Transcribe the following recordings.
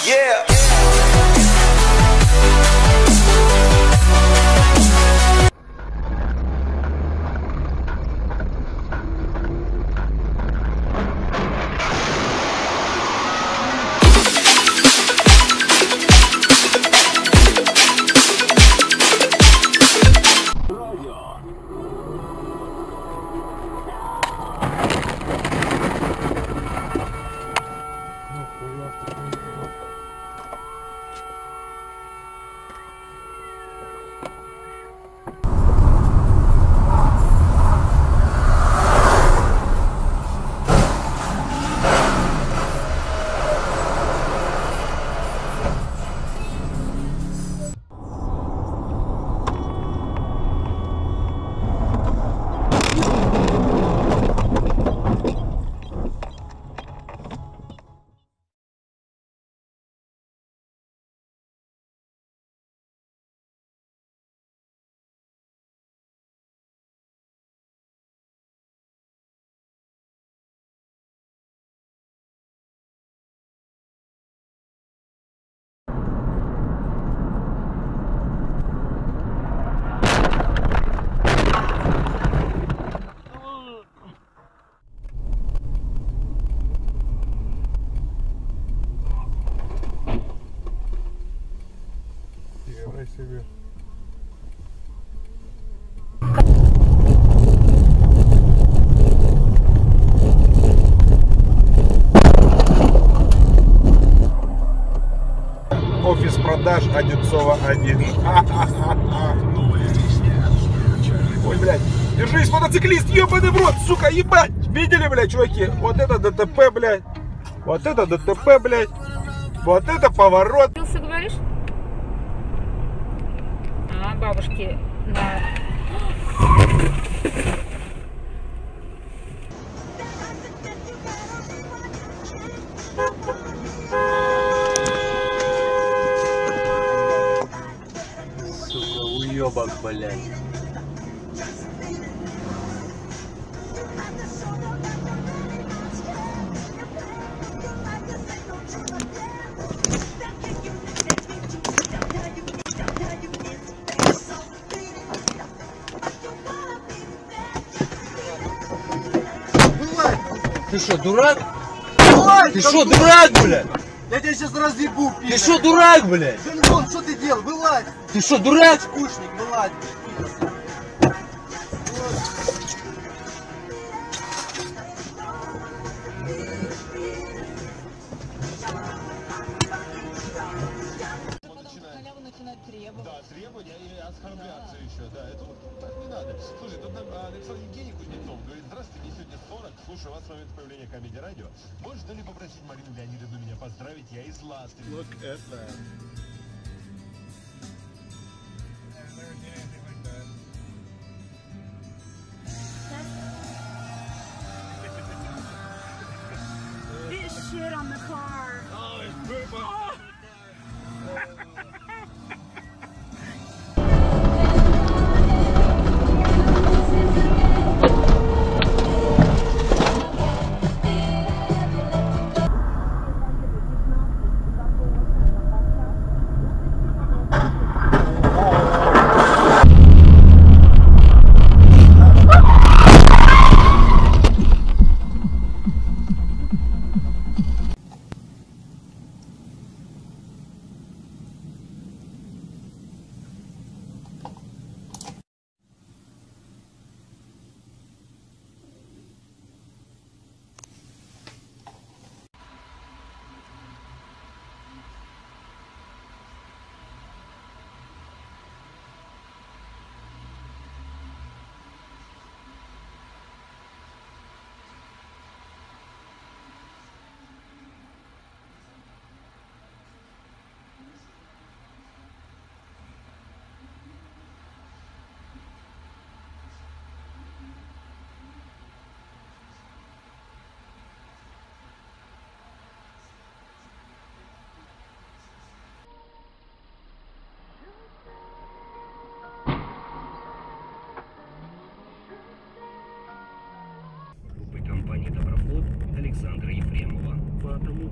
Yeah. Себе. Офис продаж Одинцова 1. Ой, блядь, держись, мотоциклист, ебаный в рот, сука, ебать. Видели, блядь, чуваки? Вот это ДТП, блядь. Вот это ДТП, блядь. Вот это поворот. Ты говоришь? А, бабушки, да. Сука, уёбок, блядь. Ты что, дурак? Ой, Ты что, дурак, блядь? я тебя сейчас разъебу, пидор. Ты что, дурак, блядь? Вон, что ты делал? Вылазь. Ты что, дурак? Скучник, вылазь. Пидор. Да, требования и оскорбляться еще, да, это вот так не надо. Слушай, тут нам Александр Евгений Кузнецов говорит: здравствуйте, мне сегодня 40, слушаю вас с момента появления Comedy Radio. Можно ли попросить Марину Леонидовну меня поздравить, я из Ластри. Look at that. This shit on the car. Oh, it's poop on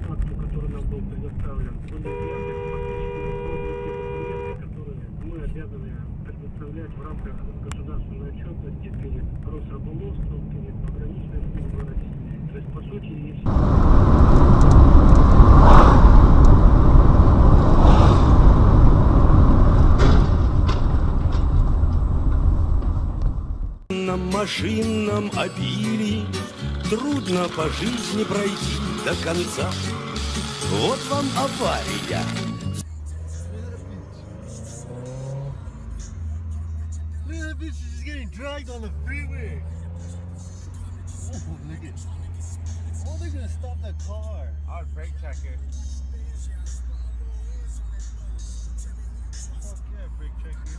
факту, который нам был предоставлен, были изъяты фактически документы, которые мы обязаны предоставлять в рамках государственной отчетности перед Росрыболовством, перед пограничной службой России. То есть, по сути, если... На машинном обилии трудно по жизни пройти до конца. Вот вам авария. That bitch is just getting dragged on the freeway. Oh, look at. Oh, they're gonna stop that car. I'll brake check it. Fuck yeah, brake check it.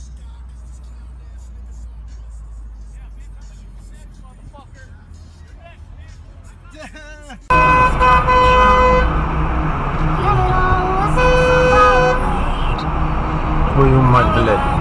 Твою мать, блядь.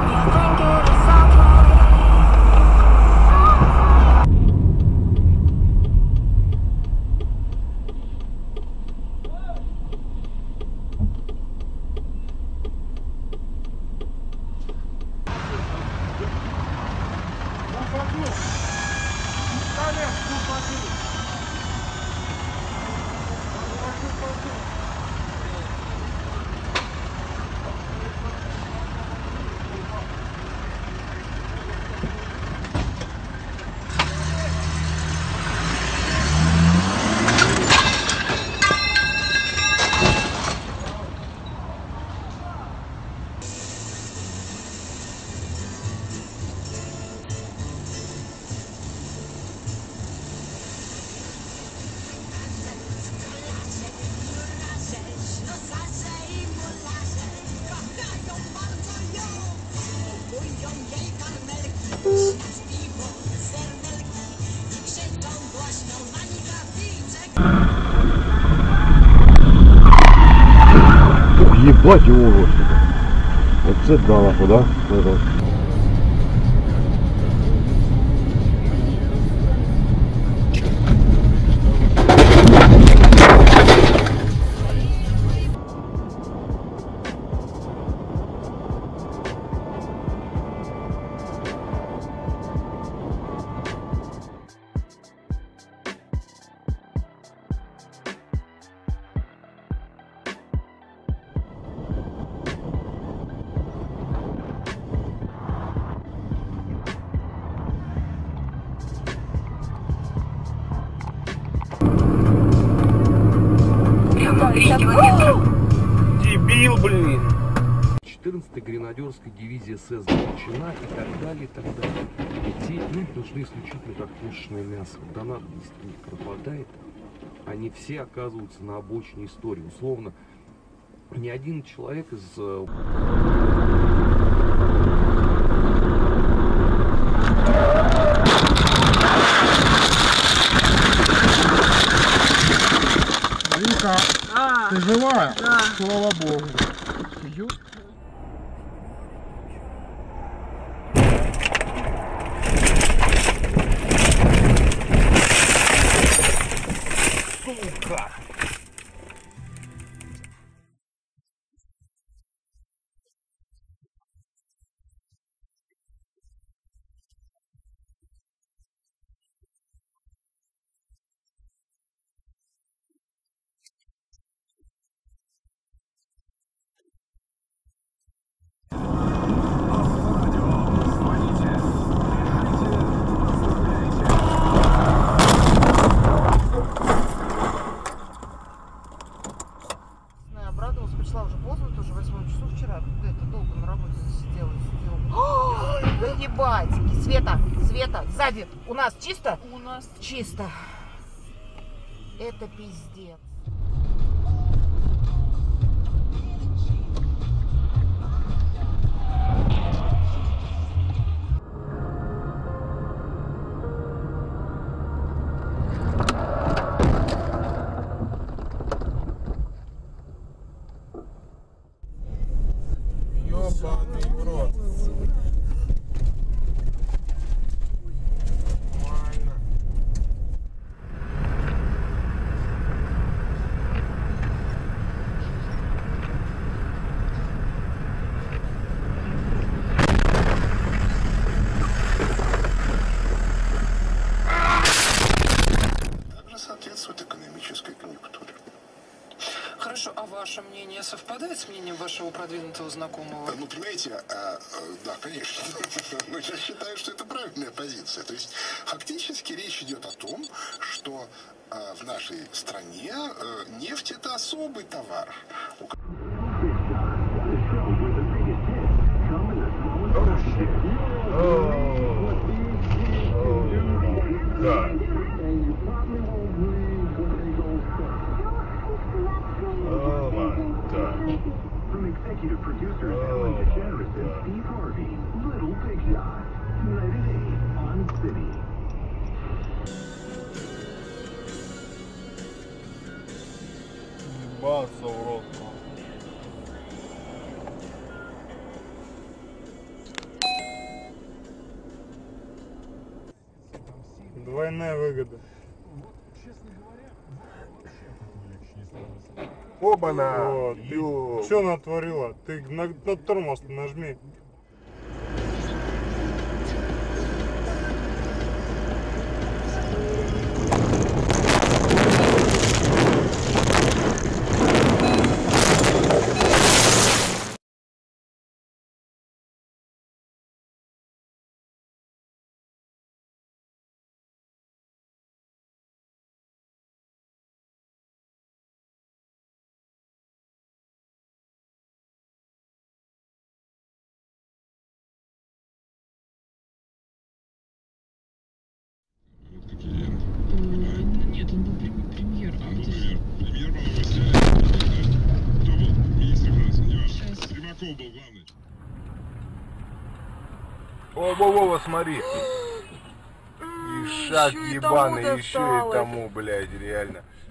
Ебать его вот. Оце да, нахуй, да? Это. Дебил, блин! 14-я гренадерская дивизия СС заключена и так далее, и так далее. Эти нужны исключительно как пушечное мясо. Когда надобности не пропадает, они все оказываются на обочине истории. Условно, ни один человек из... Вика, ты живая? Да. Слава богу. Сука! Пришла уже поздно, тоже 8 часов вчера. Это долго на работе засидела. Да ебать! Света, сзади. У нас чисто? У нас чисто. Это пиздец. Ёбаный в рот. Нормально. Хорошо, а ваше мнение совпадает с мнением вашего продвинутого знакомого? Ну, понимаете, да, конечно. Но я считаю, что это правильная позиция. То есть, фактически речь идет о том, что в нашей стране нефть – это особый товар. From executive producer Ellen DeGeneres and Steve Harvey, Little Big Shot, United 8 on City. Ебаться в рот. Двойная выгода. Оба-на! Вот, ты что натворила? Ты на тормоз нажми. Нет, он был премьер. Премьер, по-моему, кто был? Министр финансов, не важно. Примаков был главный. Во-во-во, смотри. И шаг ебаный, еще и тому, блядь, реально.